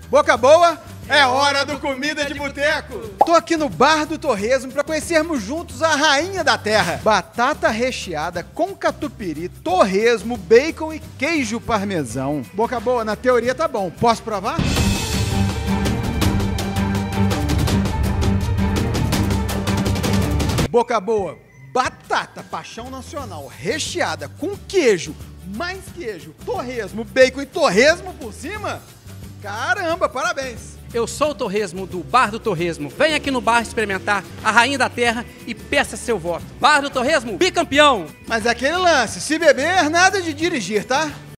Boca boa, é hora do Comida de Boteco. Tô aqui no Bar do Torresmo para conhecermos juntos a rainha da terra. Batata recheada com catupiry, torresmo, bacon e queijo parmesão. Boca boa, na teoria tá bom. Posso provar? Boca boa, batata paixão nacional recheada com queijo, mais queijo, torresmo, bacon e torresmo por cima? Caramba, parabéns! Eu sou o Torresmo do Bar do Torresmo. Vem aqui no bar experimentar a rainha da terra e peça seu voto. Bar do Torresmo, bicampeão! Mas é aquele lance, se beber, nada de dirigir, tá?